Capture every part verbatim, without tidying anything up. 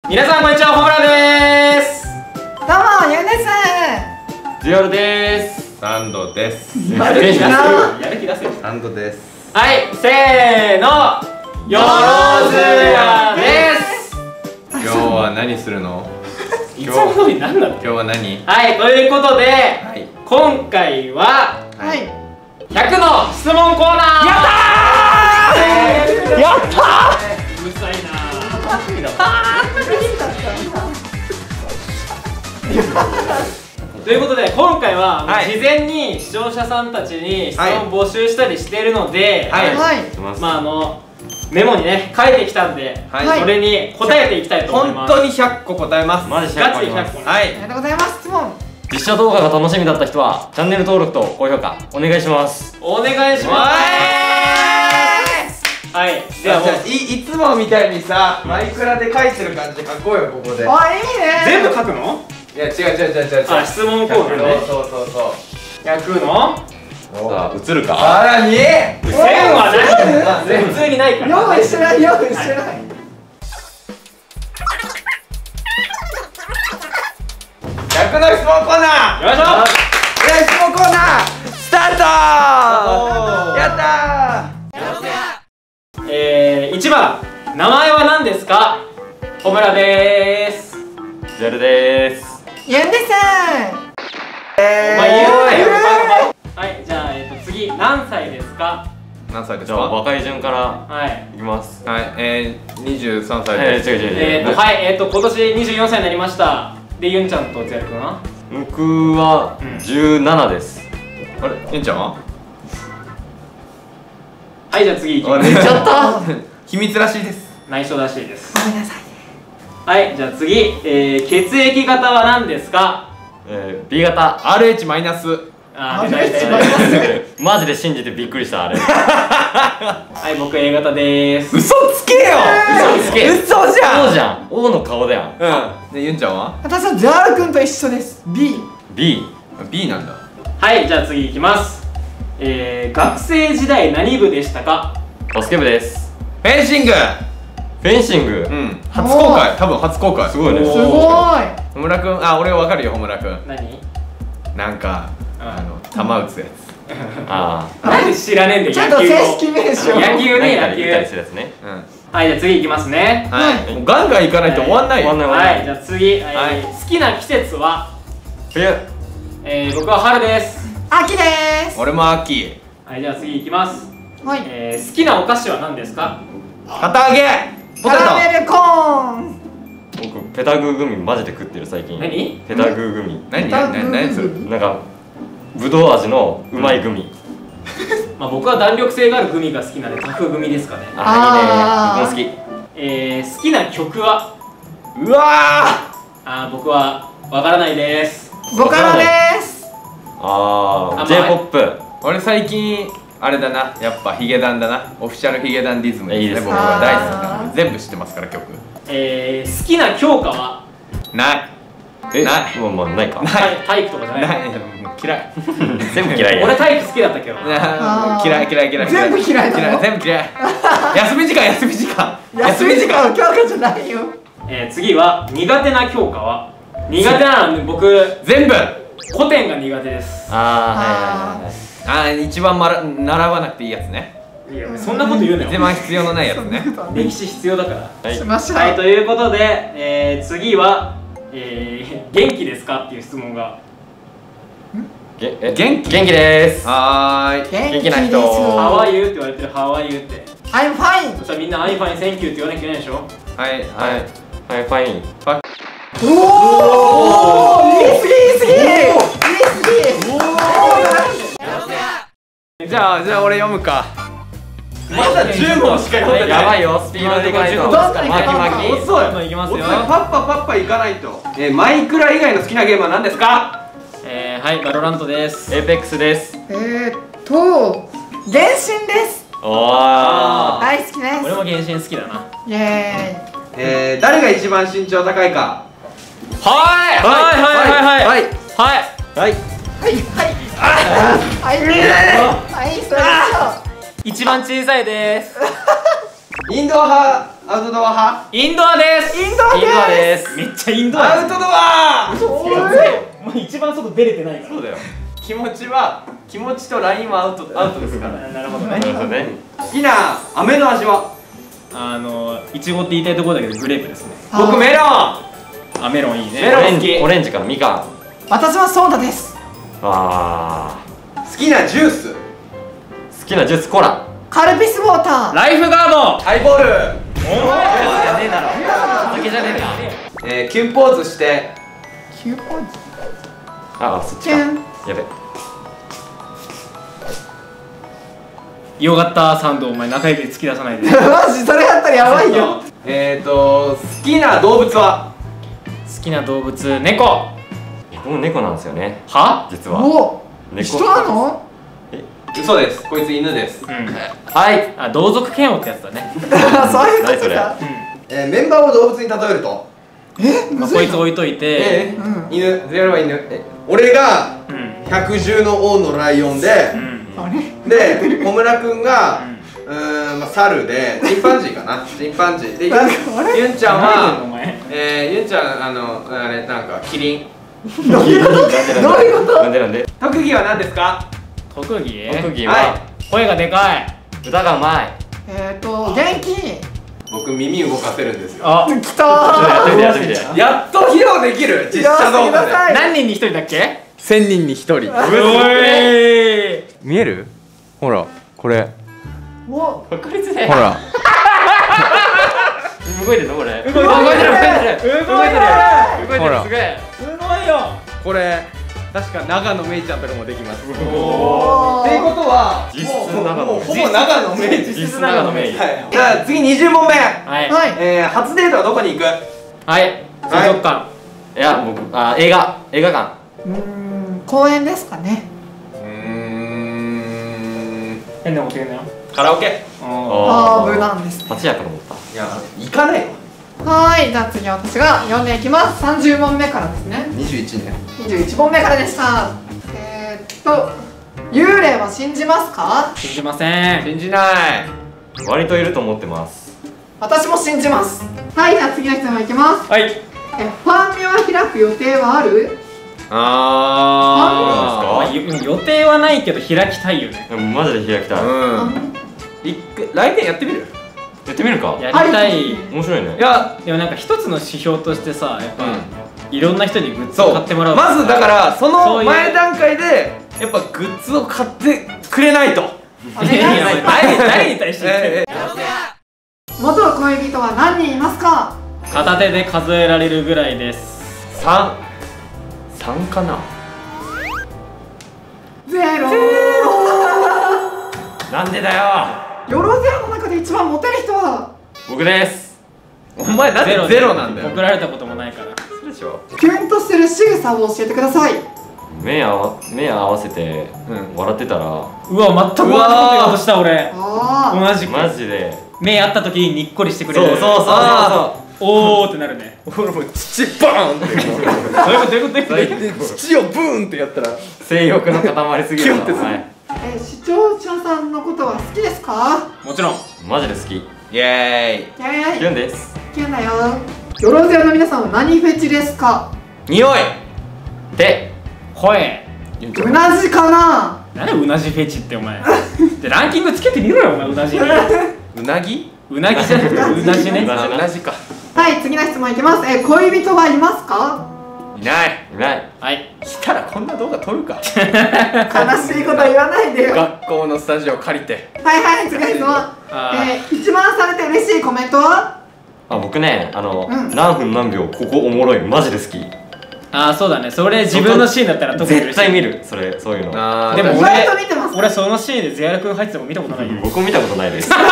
皆さんこんにちは、ホムラです。 どうも、ゆうです。 ジュアルです。 サンドです。 やる気出せよ。やる気出せよ。 サンドです。 はい、せーの、よろずやです。 今日は何するの？ いつも通り何なの？ 今日は何？ はい、ということで、 はい、 今回ははい。 ひゃくの質問コーナー。やったー。やったー。うるさいなー。ということで今回は事前に視聴者さんたちに質問募集したりしているので、 はいはい、 まああのメモにね書いてきたんで、 はい、 それに答えていきたいと思います。 本当にひゃっこ答えます。 マジひゃっこあります。 はい、 ありがとうございます。質問。 実写動画が楽しみだった人はチャンネル登録と高評価お願いします。 お願いします。はい、 ではもう い, いつもみたいにさマイクラで書いてる感じで書こうよ、ここで。 あ、いいね。 全部書くの？ いや違う違う違う違う。 あ、質問コーナーね。 そうそうそうそう。 ひゃくのさあ映るか。 さらにせんはない。普通にないから。 用意してない用意してない。 ひゃくの質問コーナー。 よいしょ。 質問コーナースタート。やったー。 えー、いちばん、名前は何ですか？ホムラでーす。 ジュアルでーす。 ゆんです。 えー、お前言うなよ。はい、じゃあ、えっと次、何歳ですか？ 何歳ですじゃあか？ 若い順からはいいきます。 はい、えー、にじゅうさんさいです。 えー、違う違う違う。 えーと、はい、えっと今年にじゅうよんさいになりました。で、ユンちゃんとジャル君は？ 僕はじゅうななです。 あれ、ユンちゃんは？ はい、じゃあ次いきます。 寝ちゃった秘密らしいです。 内緒らしいです。 ごめんなさい。 はい、じゃあ次、えー、血液型は何ですか？ えー、ビー 型。 アールエイチ マイナス。 あー、出た出た出た。 マジで信じてびっくりしたあれ。 はい、僕 A 型でーす。 嘘つけよ。 嘘つけ。 嘘じゃん。 そうじゃん。王の顔だよ。 うん。で、ユンちゃんは？ 私はジャール君と一緒です。B。 B。 B なんだ。 はい、じゃあ次いきます。えー、学生時代何部でしたか？ バスケ部です。 フェンシング。 フェンシング。 うん。初公開。多分初公開。 すごいね。 すごい。 ホムラ君、あ、俺わかるよ、ホムラ君。 何？ なんかあの球打つやつ。 ああ。 なんで知らねえんだよ。 ちゃんと正式名称。 野球ね、野球。 言ったりするやつね。 うん。 はい、じゃあ次いきますね。 はい。もうガンガン行かないと終わんないよ。 終わんない終わんない。 はい、じゃあ次、えー、好きな季節は？ 冬。 えー、僕は春です。 秋です。 俺も秋。 はい、じゃあ次いきます。 はい。 えー、好きなお菓子は何ですか？ 旗揚げ。ポカテト。 ラメルコーン。 僕ペタグーグミマジで食ってる最近。 何？ ペタグーグミ。 何何何それ。 なんかぶどう味のうまいグミ。 まあ僕は弾力性があるグミが好きなんでタフグミですかね。 ああいいね。僕も好き。 えー、好きな曲は？ うわあー、僕はわからないです。 ボカロです。 ああ、 あ J ポップ。 俺最近あれだな、やっぱヒゲダンだな。オフィシャルヒゲダンディズムですね。 いいですね僕は大好きあだ。 ー全部知ってますから曲。 えー、好きな教科は？ ないえ、 ないもうもうないか。 体体育とかじゃない？ ない。もう嫌い。 全部嫌いや。 俺体育好きだったけど。 あー嫌い嫌い嫌い。 全部嫌いなの嫌い全部嫌い。休み時間休み時間。 休み時間の教科じゃないよ。 えー、次は苦手な教科は？苦手なの僕全部。 古典が苦手です。 ああ、はいはいはいはい。 ああ、一番まら習わなくていいやつね。 いや、そんなこと言うなよ。 一番必要のないやつね。 歴史必要だから。 はいしましょう。 はい、ということで、えー、次は、えー、元気ですかっていう質問が。 げえ元気元気です。 はーい。 元気な人 How are you って言われてる How are you って。 I'm fine。 そしたらみんな I'm fine, thank you って言わなきゃいけないでしょ。 はいはいはい。 はいファイン。 おお。言い過ぎ言い過ぎ。言い過ぎ。 じゃあじゃあ俺読むか。まだじゅうもんしか読んでない。 やばいよ、スピードでいかないと。 どんどん行巻きかない巻き。 遅い。 どんいきますよ。 パッパパッパいかないと。えー、マイクラ以外の好きなゲームは何ですか？ えー、はい、バロラントです。 エーペックスです。 えーっと原神です。 おー。 大好きです。 俺も原神好きだな。 イエえー、誰が一番身長高いか？ はいはいはいはいはいはいはい。 ーイ。はいはいはいはい。はいそれでしょう。 一番小さいです。 インドア派アウトドア派？ インドアです。 インドアインドアですめっちゃインドアアウトドア。 もう一番外出れてないから。 そうだよ。 気持ちは気持ちとラインはアウトアウトですから。 なるほどね。 なるほどね。 好きな飴の味は？ あのいちごって言いたいところだけどグレープですね。 僕メロン。 あ、メロンいいね。 メロン好き。 オレンジからみかん。 私はソーダです。 あ好きなジュース？ ー、好きなジュースコーラ。 カルピスウォーター。 ライフガード。 ハイボール。 お前じゃねえだろ。酒じゃねえな。 えー、キュンポーズして。 キューポンズ。 あ、そっちか。 キュン。 やべ。 よかったサウンドお前中指で突き出さないで。 マジそれやったらやばいよ。 えーと好きな動物は？ 好きな動物猫。 僕も猫なんですよね。 は？ 実は。 お、 猫。 人なの？ 嘘です。こいつ犬です。 うん。はい。あ、同族嫌悪ってやつだね。 そういうこと何それか。 えー、メンバーを動物に例えると？ え、 まあむずいの。 こいつ置いといて。 えーうん犬。ゼロは犬。え俺がうん。 百獣の王のライオンで、 うん。 あれ？ で小村くんがうーんまあ猿でチンパンジーかな。チンパンジーでゆなんかあれ？ ゆんちゃんおは前。 えー、ゆんちゃんあのあれなんかキリン。 どういうこと？どういうこと？ なんでなんで。 特技は何ですか？ 特技？ 特技はは声がでかい。 歌がうまい。 えっと元気。 僕耳動かせるんですよ。 あ、 きたやってみてやってみて。 やっと披露できる実写動画で。 何人に一人だっけ？ 千人に一人。 おい。 見える？ほらこれ。 お、 わかりづらい。 ほら。 動いてるのこれ。動いてる動いてる動いてる動いてる動いてる動いてるほらすげえ。 すごいよ。 これ確か長野めいちゃんとかもできます。っていうおー。 ことは実質もう長野もうほぼ長野めい。 実質長野メイン。 はい。じゃあ次にじゅう問目。 はい。 はい。 えー、初デートはどこに行く？ はい。水族館。 いや僕あ映画映画館。 うーん、公園ですかね。 うーん。 変なこと言うなよ。 カラオケ。 あー、無難ですね。 八やかと思った。 いや行かないよ。 はーい、じゃあ次私が読んでいきます。さんじゅう問目からですね。 にじゅういちね。 にじゅういち問目からでした。えー、っと幽霊は信じますか？ 信じません。 信じない。 割といると思ってます。 私も信じます。はい、じゃあ次の質問いきます。 はい。 え、ファンミは開く予定はある？ あまあ、予定はないけど開きたいよね。 でもマジで開きたい。 ー。うん。一回来年やってみる？ やってみるか。 やりたい。 面白いね。 いや。 でもなんか一つの指標としてさ、やっぱ、 うんいろんな人にグッズそうを買ってもらう。 まずだからそのそういう前段階でやっぱグッズを買ってくれないと。 お願いしいやいやます。 誰誰に対して言ってんのえ元恋人は何人いますか？ 片手で数えられるぐらいです。 三三かな。 ゼロ。 なんでだよ。 よろずやの中で一番モテる人は？ 僕です。 お前なんでゼロなんだよ。 送られたこともないから。 そうでしょ。 キュンとする仕草を教えてください。 目合わ目合わせてうん笑ってたらうわ、全く同じこと言おうとした俺。 あ同じく。 マジで。 目合った時ににっこりしてくれる。 そうそうそうそうあおーってなるね。 俺もう土バーンってどういうことどういうことどういうこ土をブーンってやったら性欲の塊すぎるな。 キュンってするはい。 あ。え、視聴者さんのことは好きですか？ ともちろん。 マジで好き。 イエイェーイ。 キュンです。 キュンだよ。よろずやの皆さんは何フェチですか？ ーイ。匂い。 で、 声。 うなじかな？ 何でうなじフェチってお前。でランキングつけてみろよお前うなじ。 うなぎ？ うなぎじゃなくてうなじね。 うなじうなじか。 はい、次の質問いきます。え、恋人はいますか？ いない。 いない。 はい。 来たらこんな動画撮るか。 悲しいこと言わないでよ。は学校のスタジオ借りて。 いはい、次の質問。 あーえー、一番されて嬉しいコメントは？ あ、僕ね、あの、 うん何分何秒ここおもろいマジで好き。 あー、そうだね。それ自分のシーンだったら特に嬉しい。 絶対見る。それそういうの。 あーでも意外と見てます。 俺そのシーンでゼアラ君入ってても見たことないよ。 僕も見たことないです。 悲しい。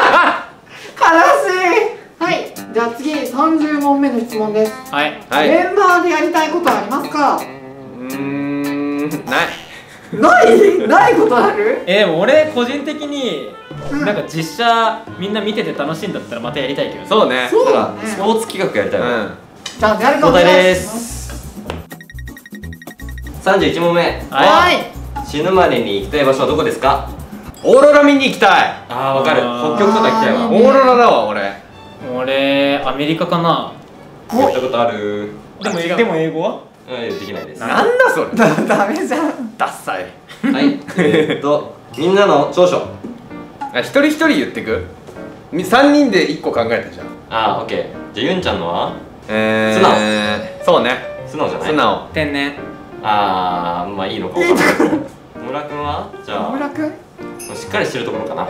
はい、じゃあ次さんじゅう問目の質問です。 はい。 はい。 メンバーでやりたいことはありますか？ うーん。ない。 ないないことある？ えー、でも俺個人的にうんなんか実写みんな見てて楽しいんだったらまたやりたいけどね。 そうね。 そうだだからね。 スポーツ企画やりたいわ。 うん。 じゃあ誰かお交代で願いします。 す。さんじゅういち問目。 ははい。 死ぬまでに行きたい場所はどこですか？ オーロラ見に行きたい。 あーわかる、北極とか行きたいわ。 オーロラだわ俺。 俺アメリカかな。 やったことある。 でもでも英語はうんできないです。 なんだそれ。 ダメじゃん。 ダッサい。 はいえーっとみんなの長所。 あ、一人一人言ってく。み三人で一個考えたじゃん。 あーオッケー。じゃあユンちゃんのはえー、 素直。 そうね。 素直じゃない。 素直。 天然。 あーまあいいのか。 いいところ。 野村くんはじゃあ野村くん。 しっかりしてるところかな。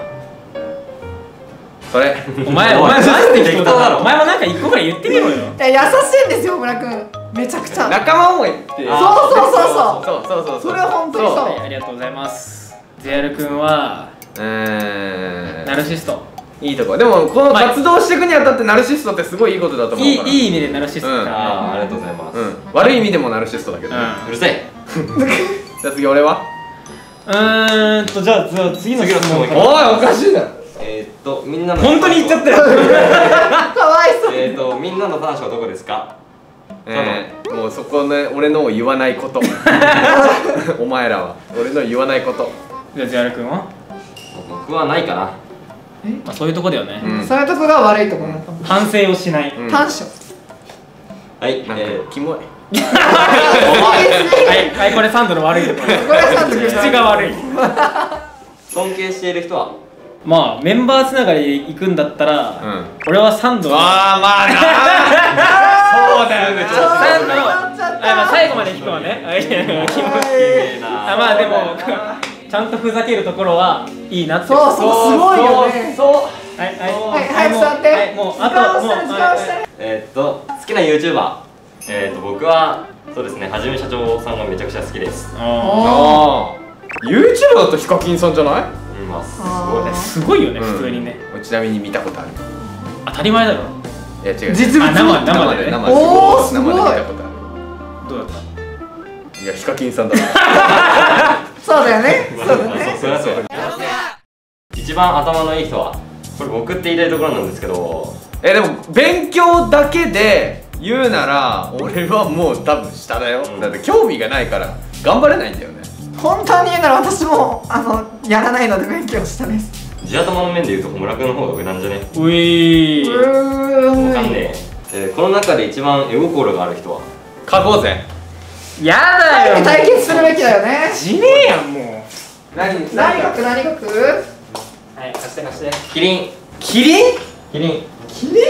それ。 お前お前マジで適当だろ。お前もなんか一個ぐらい言ってみろよ。 いや優しいんですよ、野村くん。めちゃくちゃ。 仲間思いって。 そうそうそうそう。 そうそうそう。 それは本当にそう。 はい、ありがとうございます。ゼアルくんはうーん。 ナルシスト。 いいとこ。でもこの活動していくにあたってナルシストってすごいいいことだと思ういいから。 いい意味でナルシストうんか。 あーありがとうございます。 うん。悪い意味でもナルシストだけどね。 うるせえ。 じゃあ次俺は。 うーんとじゃあじゃあ次の質問次の質問おいおかしいだろ。 えーっとみんなの本当に言っちゃったよ。 かわいそう。 えーっとみんなの短所はどこですか。 えー、もうそこね、俺のを言わないことお前らは俺の言わないこと。 じゃあゼアルくんは僕はないかな。 まあそういうとこだよね。 うんそういうとこが悪いところだと思う。 反省をしない。 うん短所。 はいなんかえキモい。 はいはい、これサンドの悪いところ。 これはサンド君口が悪い。 ー尊敬している人は。 まあメンバーつながりで行くんだったら、 うん。 俺はサンド。 ああまあなそうだよね。ちょっとサンドの、 笑っちゃったあまあ最後まで聞くわね。はい気持ちいい。 綺麗なあまあでもちゃんとふざけるところはいいなって。 そうそうすごいよね。 そう。 はいはいはい早く座って。 はいもうあともう時間押して。 えーっと好きな YouTuber。えーっと僕はそうですねはじめ社長さんがめちゃくちゃ好きです。 あああ。YouTuber だとヒカキンさんじゃない？ うんまあすごいあーです。 ーすごいよねうん普通にね。 ちなみに見たことある。 当たり前だろ。 いや違う。 実物あ生生でね生でおーすごい生で見たことあどうだった？ る。いやヒカキンさんだな。 そうだよね。そうだまあね。 そりゃそうだ。一番頭のいい人はこれ僕って言いたいところなんですけど。 えでも勉強だけで言うなら俺はもう多分下だよ、 うんだって興味がないから頑張れないんだよね。 本当に言うなら私もあのやらないので勉強したです。 地頭の面で言うと小村君の方が上なんじゃね。 ういー。 うーん。 わかんねえ。えーこの中で一番絵心がある人は。 書こうぜ。 やだよ。 対決するべきだよね。 地味やんも何何学何学？ う。はい貸して貸して。 キリン。 キリン？ キリン。 キリン？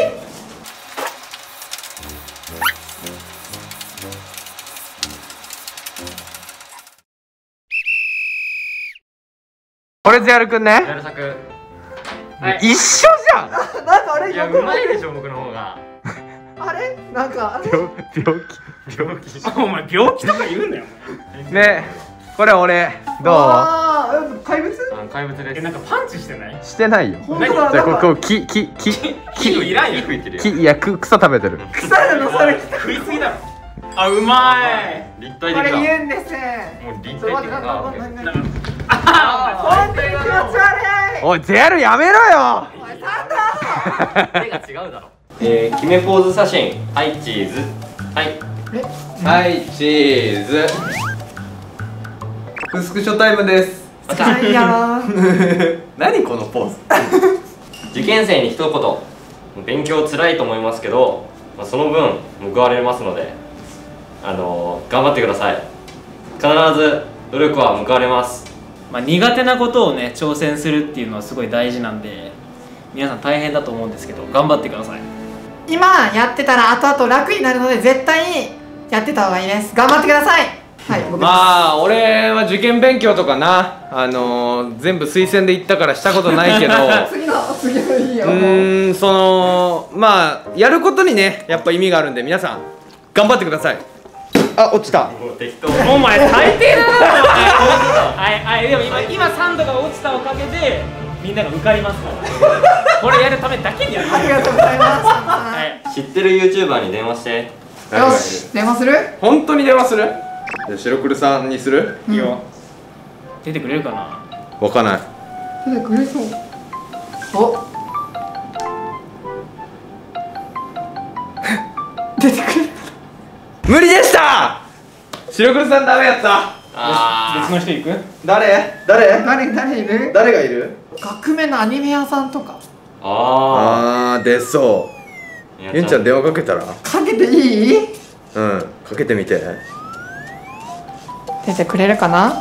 これゼアルくんね。 やる作。 はい一緒じゃん。 なんかあれいやうまいでしょ僕の方が。 あれなんかあれ病病病気。 お前病気とか言うんだよ。 気。ねこれ俺どあー怪物？ あ怪物です。 えなんかパンチしてない？ う？してないよ。 本当だ。 じゃあこなんかこ木木木木いらんよ。 木吹いてるよ。 木いやく草食べてる。 腐るのそれ。 食いすぎだろ。あうまい。 立体これ的だ。 言うんですね。 もう立ちょっと待って、 体的だ。 なんかオッケーなんかなんかあ本当に気持ち悪い。 おいゼアルやめろよ。 おいなんだ。 手が違うだろ。えー決めポーズ写真。はいチーズ。はい。 はいチーズ。スクショタイムです。 いやー。 何このポーズ。 受験生に一言。勉強つらいと思いますけど、まあ、その分報われますので、あのー、頑張ってください。必ず努力は報われます。 まあ苦手なことをね挑戦するっていうのはすごい大事なんで、皆さん大変だと思うんですけど頑張ってください。 今やってたら後々楽になるので絶対にやってた方がいいです。頑張ってください。はい僕です。 まあ俺は受験勉強とかな、あのー、全部推薦で行ったからしたことないけど次の次のいいよ。 うーんそのまあやることにねやっぱ意味があるんで皆さん頑張ってください。あ落ちた。 もう適当。 お前最低だなお前。はいはいでも今今サンドが落ちたおかげでみんなが受かりますから。これやるためだけにやる。 ありがとうございます。 ははい知ってる YouTuber に電話して。 い。よし電話する？ 本当に電話する？じゃあ白黒さんにする？ いいよ。出てくれるかな。 わかんない。 出てくれそう。お。出てくれ。 無理でした。白黒さんダメやった。 ああ別の人行く？ 誰誰誰誰いる？ 誰がいる？ 学名のアニメ屋さんとかああー出そあう。ゆんちゃん電話かけたら？ かけていい？ うんかけてみて。 出てくれるかな？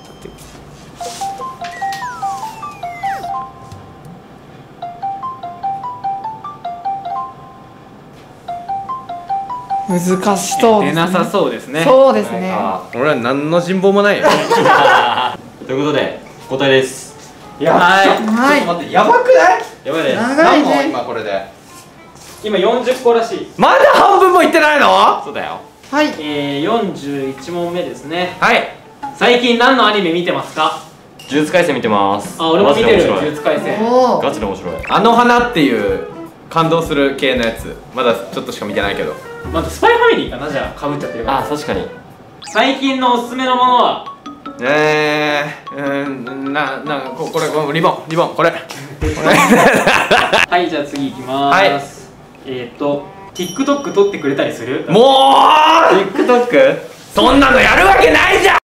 難しそうですね。 出なさそうですね。 そうですね。 あ俺は何の人望もないよ。 ということで答えです。 いやはいちょっとはい待って、やばくない？ やばいです。 長い何問ね。 今これで。 今よんじゅっこらしい。 まだ半分もいってないの？ そうだよ。 はい。 えー、よんじゅういち問目ですね。 はい最近何のアニメ見てますか？ 呪術廻戦見てます。 あ、俺も見てる。呪マジで面白い。 術廻戦。 おお。 ガチで面白い。 あの花っていう感動する系のやつ、まだちょっとしか見てないけど。 まずスパイファミリーかな、じゃあかぶっちゃってるから。 あ、確かに。 最近のおすすめのものは？ えー、うーん、な、な、ここれ、これリボン、リボン、これ。これはい、じゃあ次いきまーす。えっと TikTok 撮ってくれたりする？ もう TikTok？ そんなのやるわけないじゃん。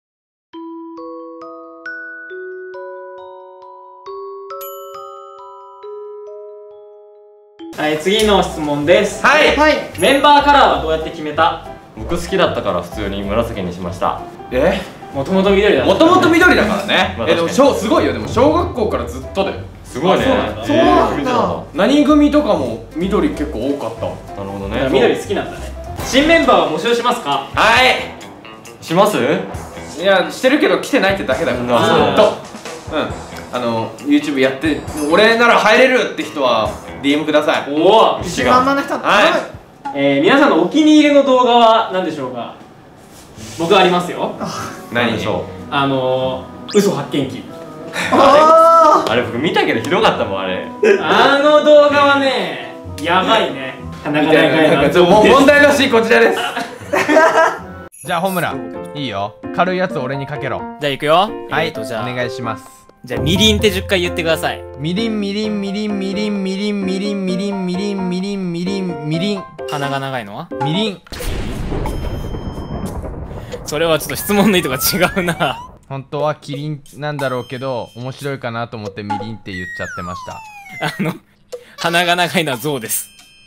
はい、次の質問です。 はいはい。 メンバーカラーはどうやって決めた？ 僕好きだったから普通に紫にしました。 えもともと緑だった。 もともと緑だからね。 まあえ、でも確かに小すごいよ。でも小学校からずっとだよ。 すごいね。 あそうなんだそうなんだ見てなか何組とかも緑結構多かった。 ったなるほどだからね。 緑好きなんだね。新メンバーは募集しますか？ はいします？ いや、してるけど来てないってだけだから。 あずーっと。うん。あの、YouTube やって、俺なら入れるって人は ディーエム ください。 おお。 一番まの人。 はいえー、皆さんのお気に入りの動画は何でしょうか？僕ありますよ。 何でしょあのー、嘘発見器。 おお。 う。あれ僕見たけどひどかったもんあれ。 あの動画はね、やばいね。鼻がみたいな、なんかちょもう問題のシーンこちらです。 じゃあホムラいいよ、軽いやつ俺にかけろ。 じゃあ行くよ。 はい、 えーとじゃあお願いします。 じゃあみりんってじゅっかい言ってください。 みりんみりんみりんみりんみりんみりんみりんみりんみりんみりんみりん鼻が長いのは？ みりん。 それはちょっと質問の意図が違うな。 本当はキリンなんだろうけど面白いかなと思ってみりんって言っちゃってました。 あの鼻が長いのは象です。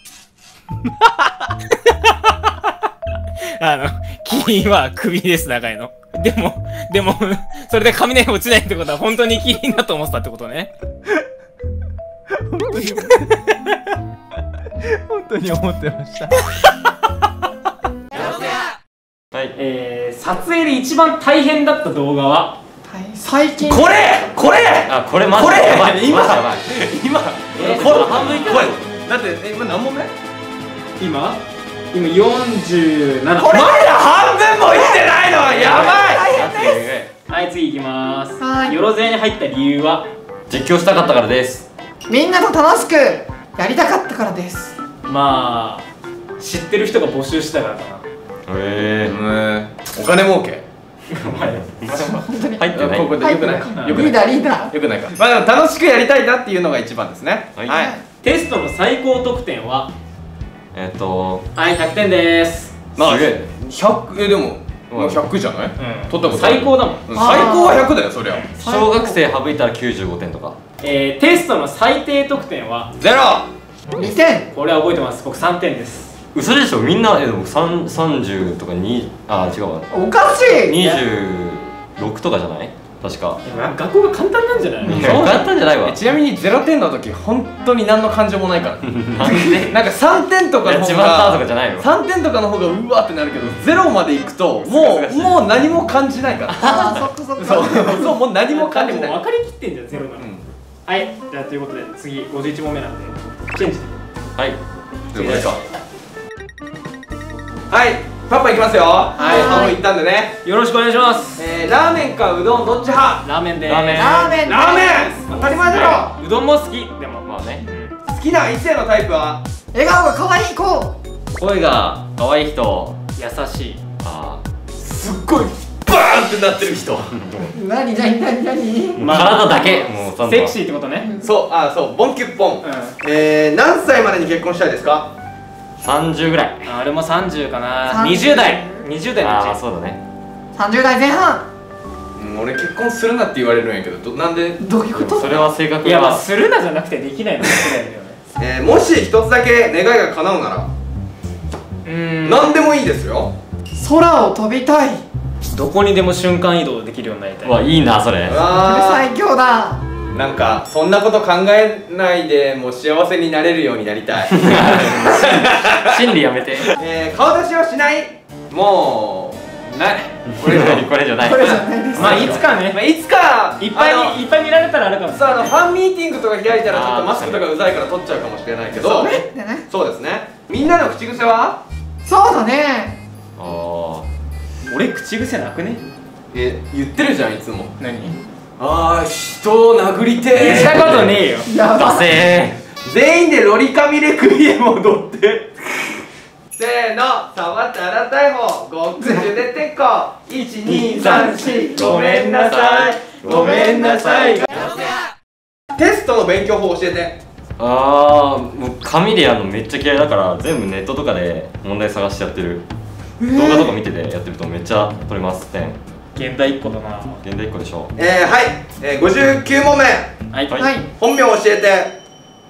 あのキリンは首です長いの。でもでもそれで雷落ちないってことは本当にキリンだと思ってたってことね。 本当に思ってました。 はい。 えー、撮影で一番大変だった動画は？ はい。最近。 これこれあ、これマジこれでやばい。 今マジでやばい。 今えーこれ半分いってこれないの？ だってえ今何問目？ 今今よんじゅうなな。 まだ半分もいってないのやばい。 はい、次いきまーす。 はいよろずやに入った理由は？ 実況したかったからです。 みんなと楽しくやりたかったからです。 まあ知ってる人が募集したからかな。 へえ。 お金儲け。 本当に。 入ってない。 ここでよくないはいよくないリーダーリーダー。 よくないか。まあでも楽しくやりたいなっていうのが一番ですね。 はいはい。 テストの最高得点は？ えっと、 はい、ひゃくてんでーす。 まあすげえ。 ひゃくえでももうひゃくじゃない？ うん取ったことある最高だもん。 うん最高はひゃくだよそりゃ。 小学生省いたらきゅうじゅうごてんとか。 えー、テストの最低得点は？ ゼロ。 にてん。 これは覚えてます。僕さんてんです。 嘘でしょ、みんな。えでも三三十とかに、あ違うわ。 おかしい。 二十六とかじゃない？確か。 でもなんか学校が簡単なんじゃない？ いや簡単じゃないわ。 ちなみにゼロてんの時本当に何の感情もないから。 なんで？ なんかさんてんとかの方やっちまったとかがじゃないの？ さんてんとかの方がうわってなるけどゼロまでいくともうもう何も感じないから。 ああ、そっかそっか。 そうそうもう何も感じない。 でも分かりきってんじゃん、ゼロなの。 うんはい、じゃあということで次ごじゅういち問目なんでチェンジ。 はい。 どうですか。はいパパいきますよ。はい半分いったんでね。 よろしくお願いします。 えーラーメンかうどんどっち派？ ラーメンでーす。 ラーメンラーメン。 ラーメン当たり前だろ。 はい、うどんも好き。でもまあね。 好きな異性のタイプは？ 笑顔が可愛い子。 声が可愛い人。 優しい。 あすっごいバーンってなってる人。 なになになになに。 あ。体だけ。もうそんなセクシーってことね。 そうあそうボンキュッポン。 うえー何歳までに結婚したいですか？ 三十ぐらい。 ん。あれもさんじゅうかな。 さんじゅうにじゅう代。にじゅう代のうち。 ああそうだね。 さんじゅうだいぜん半。 うん、俺結婚するなって言われるんやけど、どなんでどういうこと？ それは性格いやまあがするなじゃなくてできないのかもしれないよね。 えー、もし一つだけ願いが叶うならうーん何でもいいですよ。 空を飛びたい。 どこにでも瞬間移動できるようになりたい。 うわいいなそれ。 うこれわ最強だ。 ー、なんかそんなこと考えないでもう幸せになれるようになりたい。 心理やめて。 えー、顔出しはしない。もうない。これ以上これじゃない。 これじゃないです。 まあいつかね、 まあ、いつかいっぱいあのにいっぱい見られたらあるかもしれさあ、あない。 のファンミーティングとか開いたらちょっあーとマスクとかうざいから取っちゃうかもしれないけど、 そうねでね。 そうですね。みんなの口癖はそうだね。 あ俺口癖なくね？ え、言ってるじゃんいつも。 何？ あー、人を殴りて言ったことねえよ。 あ。ダやばい。 セ全員でロリカミレクイエムを踊ってせーの、触ったら逮捕極重でてこいちにさんしごめんなさいごめんなさい。テストの勉強法教えて。 ー。ああ、もう紙でやるのめっちゃ嫌いだから全部ネットとかで問題探してやってる。動画とか見ててやってるとめっちゃ取れます点。 現代っ子だな。 現代いっこでしょ。 えー、はい、えー、ごじゅうきゅう問目。 はいはいはい。 本名教えて。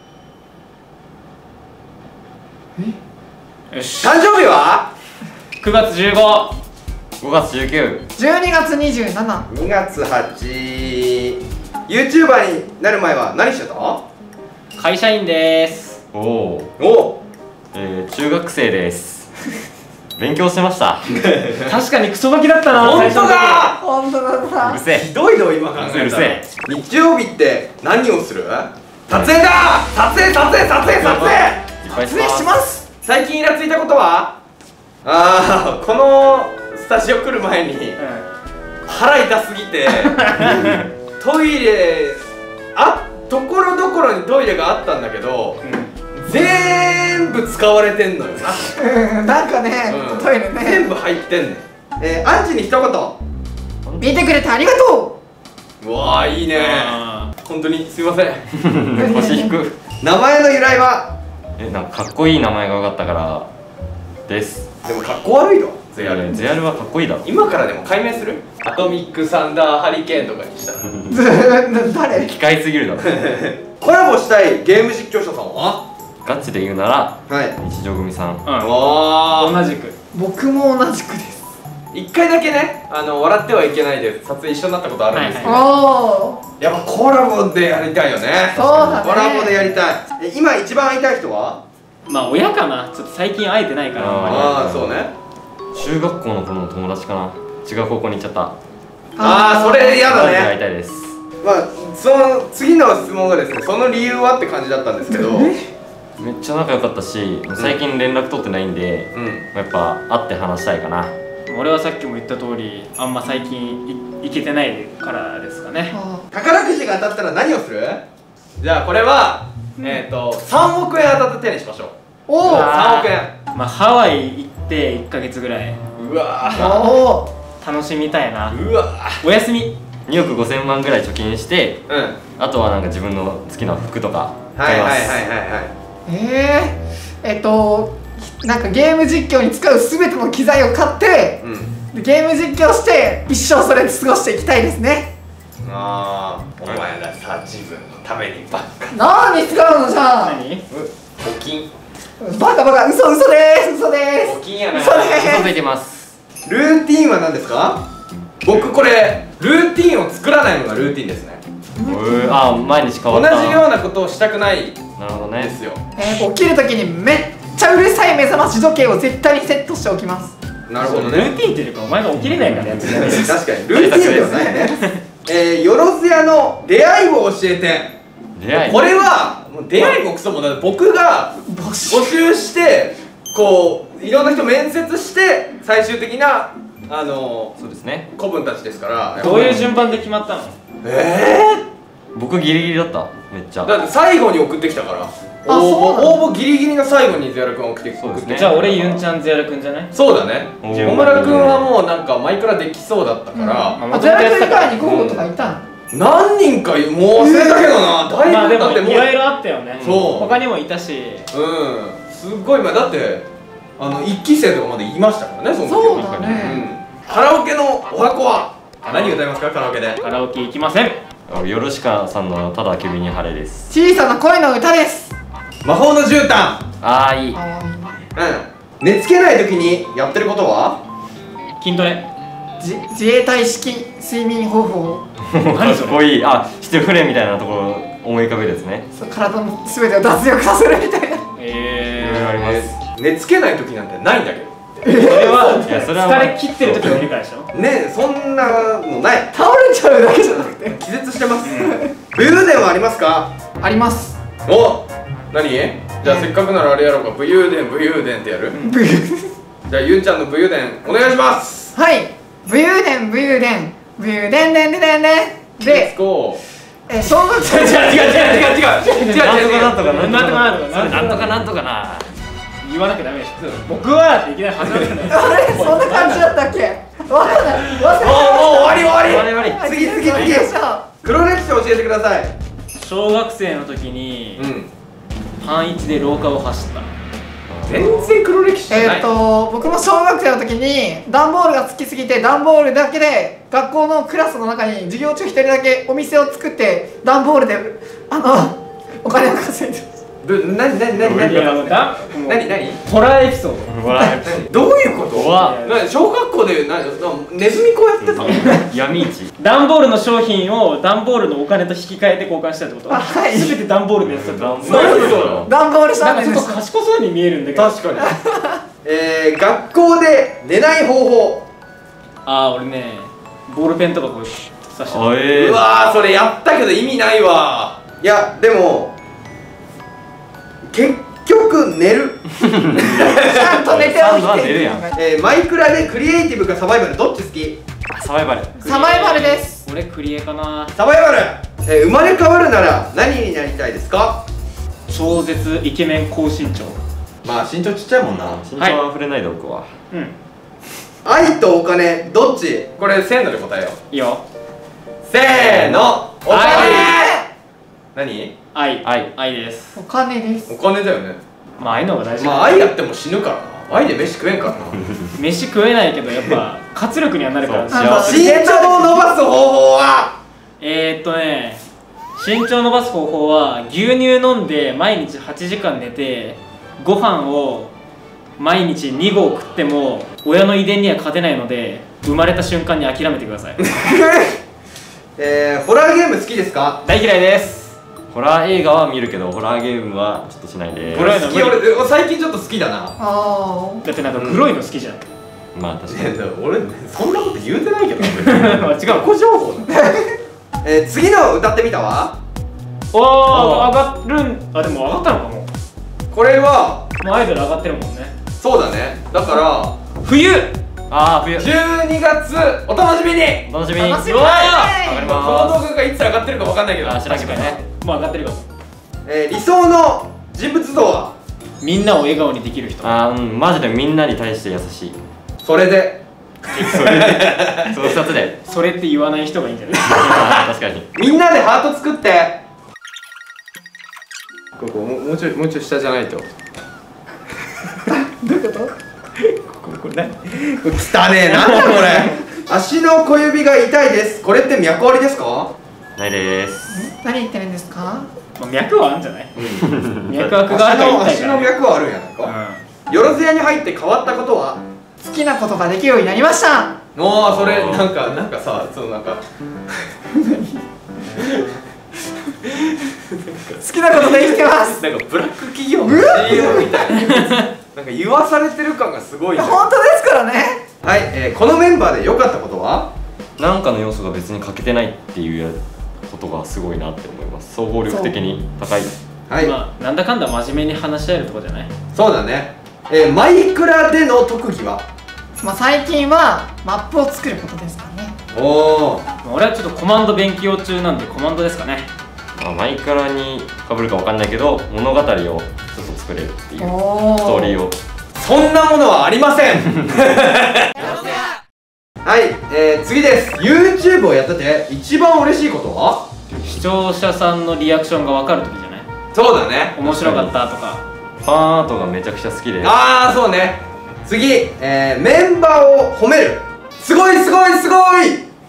よし。 誕生日はくがつじゅうご。 ごがつじゅうく。 じゅうにがつにじゅうしち。 にがつはち。 YouTuber になる前は何してた？ 会社員でーす。 おお。 おえー、中学生です。勉強してました。 確かにクソガキだったな。 本当だ本当だうるな。 せえ。 ひどいの今考えたら。 うるせえ。 日曜日って何をする？撮影だ撮影撮影撮影撮影。 いっぱい失礼します。 最近イラついたことは？ああ、このスタジオ来る前に腹痛すぎてトイレあところどころにトイレがあったんだけど、全部使われてんのよな。 うん、なんかね、 うんトイレね。 全部入ってんねん。えー、アンチに一言。 見てくれてありがとうわーいいねあ本当にすいません。 腰引く。 名前の由来は？ え、なんかかっこいい名前が分かったからです。 でもかっこ悪いよゼアル。 ゼアルはかっこいいだろ。 今からでも解明する？アトミックサンダーハリケーンとかにしたらう。ず誰？ 機械すぎるだろ。 コラボしたいゲーム実況者さんは？ ガチで言うならはい。 日常組さん。 うん。 わ同じく。 僕も同じくです。 一回だけね、あの笑ってはいけないで撮影一緒になったことあるんですけど、 おお。 やっぱコラボでやりたいよね。 そうだね。 コラボでやりたい。え、今一番会いたい人は？ まあ親かな。ちょっと最近会えてないからあんまり。 ああ、そうね。 中学校の頃の友達かな。違う高校に行っちゃった。 ああ、それ嫌だマジで会いね。 たいです。 まあ、その次の質問がですね、その理由はって感じだったんですけど、うん。 めっちゃ仲良かったし、最近連絡取ってないんで、やっぱ会って話したいかな。 俺はさっきも言った通りあんま最近いいけてないからですかね。 あ宝くじが当たったら何をする？じゃあこれは、えっとさんおくえん当たった手にしましょう。 おお。 さんおくえん。 まあハワイ行っていっかげつぐらいうわおお。 楽しみたいな。 ーうわお休み。 におくごせんまんぐらい貯金して、 ーうん。 あとはなんか自分の好きな服とかはいはい買います。 はいはいはい。 ええー、えっとなんかゲーム実況に使うすべての機材を買ってうん。 でゲーム実況して一生それで過ごしていきたいですね。 ああ、お前らさ自分のためにばっか。 何に使うのじゃあ。 何？ 募金。 バカバカ、嘘嘘です嘘です募金やな。 嘘です嘘ついてます。 ルーティーンは何ですか？僕これルーティーンを作らないのがルーティーンですね。 うーあ、毎日変わ同った。 じようなことをしたくないなるほどね。 ですよ。 えー、起きるときにめっちゃうるさい目覚まし時計を絶対にセットしておきます。 なるほどルーね。 ティンっていうかお前が起きれないからやつじゃない。 確かにルーティーンではないね。えー、よろずやの出会いを教えて。 出会い。 これはもう出会いもクソもだって僕が募集募集してこういろんな人面接して最終的なあのそうですね。 子分たちですから。 どういう順番で決まったの？ え僕ギリギリだった。めっちゃ。 ー、だって最後に送ってきたからあそうなの応募応募ギリギリの最後にゼアル君送ってきそうですね送ってきたじゃあ俺ユンちゃんゼアルくんじゃない？ そうだね。 おー小村君はもうなんかマイクラできそうだったから、 あ、ゼラ君以外に候補とかいたの？ 何人かいもう忘れたけどな、だいぶまあでもだってもういろいろあったよね。 そう他にもいたし。 うんすっごい、まあだってあのいっき生とかまでいましたからね、その時は。 そうだね。 うん、カラオケのお箱は？ 何歌いますか、カラオケで。 カラオケ行きません。 ヨルシカさんのただ君に晴れです。 小さな恋の歌です。 魔法の絨毯。 ああいい。 あーうん。寝つけない時にやってることは？ 筋トレ。 じ自衛隊式睡眠方法。 かっこいい。あ、シテフレみたいなところを思い浮かべるですね。 そう体の全てを脱力させるみたいな。 いろいろえあります。 寝つけない時なんてないんだけど。 ー、それはいやそれは疲れ切ってる時もいるからでしょ。 ね、そんなのない。 倒れちゃうだけじゃなくて。 気絶してます。武勇伝はありますか？ あります。 お、何？じゃあせっかくならあれやろうか。武勇伝武勇伝ってやる？じゃあゆうちゃんの武勇伝お願いします。 はい。武勇伝武勇伝武勇伝伝伝伝伝で、 ゴえー小学生。 ー。違う違う違う違う違う違う違う違う違う。 なんとかなんとかなんとかなんとかなんとかなんとかな。 言わなきゃダメでしょ。僕はっていきなり始まるじゃない。 あれそんな感じだったっけ？わかんない。忘れもうもう終わり終わり。 終わり終わり。 次次次。 よいしょ。 黒歴史教えてください。 小学生の時にうん。 半一で廊下を走った。 全然黒歴史じゃない。 えっと僕も小学生の時に段ボールが好きすぎて段ボールだけで学校のクラスの中に授業中一人だけお店を作って段ボールであのお金を稼いでます。 ぶ、なになになになにいやもうだなになにホラーエピソード。 ほら、 どういうこと？ 怖っ。 なに小学校でななネズミ子やってたの？ 闇市。 段ボールの商品を段ボールのお金と引き換えて交換したってこと？ あはい全て段ボールでやってたってこと？ 段ボールそう段ボールなんかちょっと商店です。 賢そうに見えるんだけど。 確かに。えー、学校で寝ない方法。 ああ、俺ね、ボールペンとかこう刺しておえうわー、それやったけど意味ないわ。いやでも結局寝る。 ちゃんと寝ておいちゃんと寝るて。 やんえー、マイクラでクリエイティブかサバイバルどっち好き？ サバイバル。 サバイバルです。 俺クリエかな。 サバイバル。えー、生まれ変わるなら何になりたいですか？ 超絶イケメン高身長。 まあ身長ちっちゃいもんな。 身長は触れないでおくわ。 うん、 愛とお金どっち？これせーので答えよう。 いいよ。 せーの、お金。何？ 愛、 愛愛です。 お金です。 お金だよね。 まあ愛の方が大事。 まあ愛やっても死ぬからな。愛で飯食えんからな。 飯食えないけどやっぱ活力にはなるから。 そうあの幸せ。 身長を伸ばす方法は？ えーっとね、身長伸ばす方法は牛乳飲んで毎日はちじかん寝てご飯を毎日に合食っても親の遺伝には勝てないので生まれた瞬間に諦めてください。 えー、ホラーゲーム好きですか？ 大嫌いです。 ホラー映画は見るけど、ホラーゲームはちょっとしないで。 ホラー好き。俺最近ちょっと好きだな。 あだってなんか黒いの好きじゃん。 まあ確かに。 俺そんなこと言うてないけど。 違う。 個情報だ。えー、次の歌ってみたわ。 おー、上がるん。あ、でも上がったのかも。 これはもうアイドル上がってるもんね。 そうだね。だから冬。 ああ、冬。 じゅうにがつお楽しみに。 お楽しみに。 楽しみにうわーわかりこのま動画がいつ上がってるかわかんないけど。 す。あ、知らんけどね。 もう上がってるかも。 えー、理想の人物像は？ みんなを笑顔にできる人。 あー、うん、マジでみんなに対して優しい。 それでそれで、そのふたつで。 それって言わない人がいいんじゃない？ 確かに。 みんなでハート作って。ここもうもうちょいもうちょい下じゃないと。 あ。どういうこと？ これね。これ汚ねえなんだこれ。足の小指が痛いです。これって脈ありですか？ ないでーす。 何言ってるんですか？ まあ脈はあるんじゃない？脈握があるから痛い足からね。 の脈はあるんやないか。よろずやに入って変わったことは？ 好きなことができるようになりました。 もうそれなんかなんかさ、そうなんか好きなことできてます。 なんかブラック企業の シーエム みたいな。なんか言わされてる感がすごいじゃん。 本当ですからね。 はい、えー、このメンバーで良かったことは？ なんかの要素が別に欠けてないっていうことがすごいなって思います。総合力的に高い。 はい、 まあなんだかんだ真面目に話し合えるとこじゃない？ そうだね。えー、マイクラでの特技は？ まあ最近はマップを作ることですかね。 おお。 まあ俺はちょっとコマンド勉強中なんでコマンドですかね。 まあ、マイクラに被るかわかんないけど、物語をちょっと作れるっていうスおトーリーを。 そんなものはありません。はい、えー、次です。 YouTube をやってて一番嬉しいことは？ 視聴者さんのリアクションが分かるときじゃない？ そうだね。 面白かったとか。 ファンアートがめちゃくちゃ好きで。 ああそうね。次、えー、メンバーを褒める。すごいすごいすごい。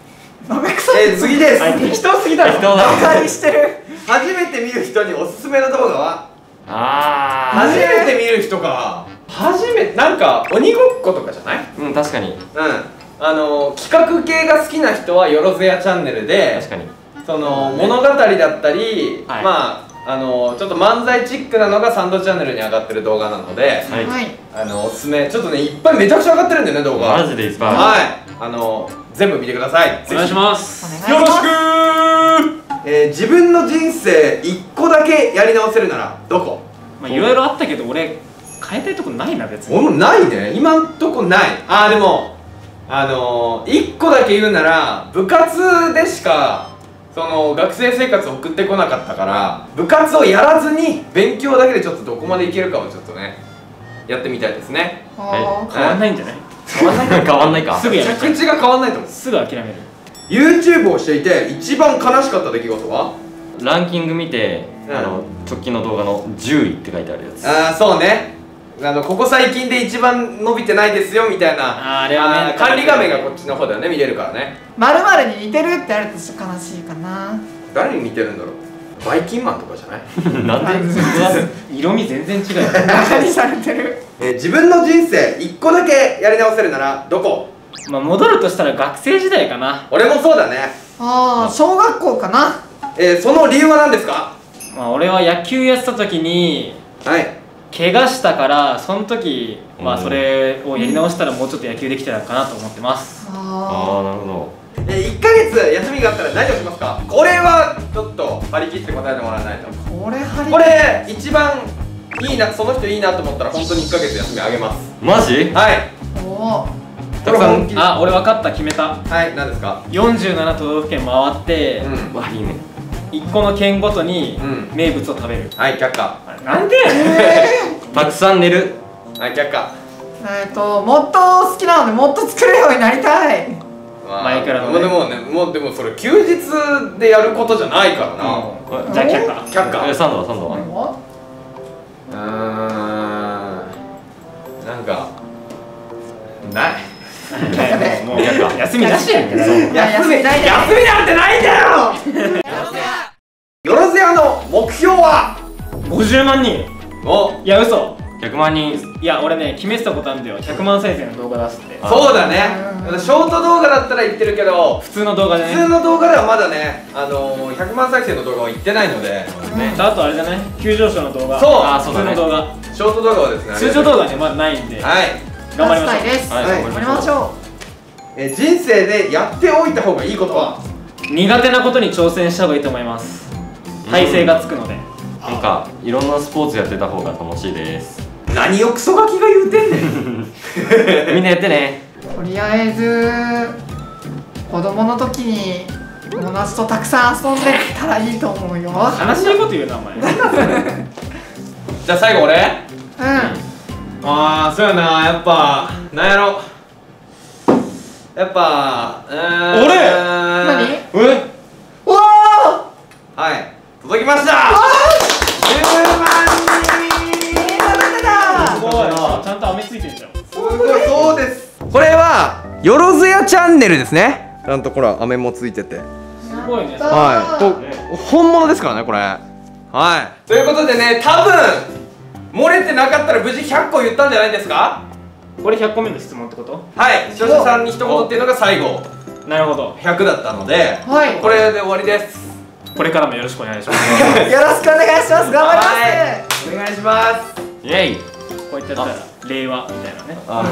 鍋臭い。 えー、次です。 あい適当すぎだろ。 適当だバカにしてる。 初めて見る人におすすめの動画はあ初めて見る人か。初めてなんか鬼ごっことかじゃない？ ーうん確かにうんあの企画系が好きな人はよろずやチャンネルで確かにその物語だったり、 はいまああのちょっと漫才チックなのがサンドチャンネルに上がってる動画なので、 はい、 はい。 あのおすすめちょっとねいっぱいめちゃくちゃ上がってるんだよね動画。 マジでいっぱいあはいあの全部見てください。 お願いします。 お願いします。 えー、自分の人生いっこだけやり直せるならどこ？ まあいろいろあったけど俺変えたいとこないな別に。 俺もないね今んとこない。あーでもあのー、いっこだけ言うなら部活でしかその学生生活を送ってこなかったから部活をやらずに勉強だけでちょっとどこまでいけるかをちょっとねやってみたいですね。 あ変わんないんじゃない？ 変わんないか変わんないかすぐやめちゃう。 着地が変わんないと思う。 すぐ諦める。 YouTube をしていて一番悲しかった出来事は？ ランキング見て、 うんあの直近の動画のじゅういって書いてあるやつああそうねあのここ最近で一番伸びてないですよみたいなあーあれはねー管理画面がこっちの方ではね見れるからね。 まるまるに似てるってあるとちょっと悲しいかな。 誰に似てるんだろう。バイキンマンとかじゃないなんで色味全然違うよ。 バカにされてる。 えー自分の人生いっこだけやり直せるならどこ？ まあ戻るとしたら学生時代かな。 俺もそうだね。 ああ、小学校かな。 えーその理由は何ですか？ まあ俺は野球やってた時にはい怪我したからその時まあうんそれをやり直したらもうちょっと野球できてたかなと思ってます。 あああなるほど。 えー、いっかげつ休みがあったら何をしますか？これはちょっと張り切って答えてもらわないと。 あ、これ張りこれ一番いいなその人いいなと思ったら本当にいっかげつ休みあげます。 マジ？ はいおーたくさんあ、俺分かった決めた。 はい何ですか？ よんじゅうなな都道府県回ってうんわいいね。 いっこの県ごとにうん名物を食べる。 はい却下なんでやねん。 たくさん寝る。 はい却下。 えっと、もっと好きなのでもっと作れるようになりたい。 まあ前からのねでもねもうでもそれ休日でやることじゃないからな。 うんじゃあ却下。 却下。 えサンドはサンドは。 おうーんなんかないもう休みなしやんけど。 あ休みない休みなんてないんだよ。よろずやの目標は？ ごじゅうまんにん。 おいや嘘。 ひゃくまんにん。 いや俺ね決めてたことあるんだよ。ひゃくまん再生の動画出すって。 あそうだね。ショート動画だったら言ってるけど普通の動画で普通ね。 の動画ではまだねあのー、ひゃくまん再生の動画は言ってないのでねあとあれじゃない急上昇の動画。 そうあ普そうだね通の動画。 ショート動画はですね通常動画ねまだないんではい、 頑張りましょう。 出したいです。 はい頑張りましょえー人生でやっておいた方がいいことは？ 苦手なことに挑戦した方がいいと思います。耐性がつくので。 なんかいろんなスポーツやってた方が楽しいです。 何をクソガキが言うてんねんみんなやってね。 う。とりあえず子供の時に友達とたくさん遊んでたらいいと思うよ。 悲しいこと言うなお前。 じゃあ最後俺うん。 ああそうやなやっぱなんやろやっぱうーん俺何？ えうわはい届きましたじゅうまんにんすごい。 なちゃんと飴ついてんじゃん。 すごいそうですこれはよろずやチャンネルですねちゃんとこれ飴もついててすごいね。 はいこ本物ですからねこれはいということでね多分漏れてなかったら無事ひゃっこ言ったんじゃないですか。 これひゃっこめの質問ってこと？ はい視聴者さんに一言っていうのが最後なるほど。 ひゃくだったのではいこれで終わりですこれからもよろしくお願いします。 よろしくお願いします。頑張ります。 はいお願いしますイェイ。 こういったら令和みたいなね。 あ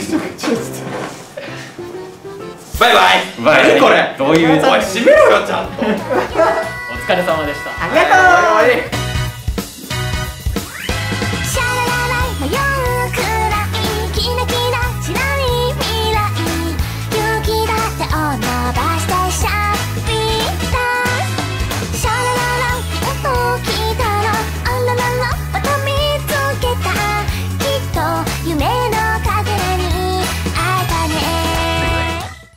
バイバイバイ何これどういうおい閉めろよちゃんとお疲れ様でした。 ありがとう。 はい終わり終わり